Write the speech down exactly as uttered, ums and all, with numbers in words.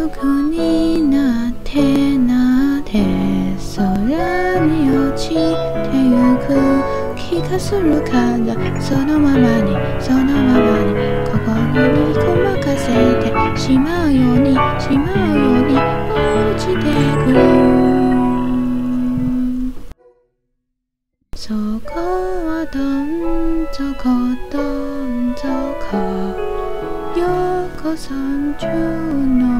くになってなって空に落ちてゆく気がするからそのままにそのままに心にごまかせてしまうようにしまうように落ちてくそこはどん底どん底よこそんじゅの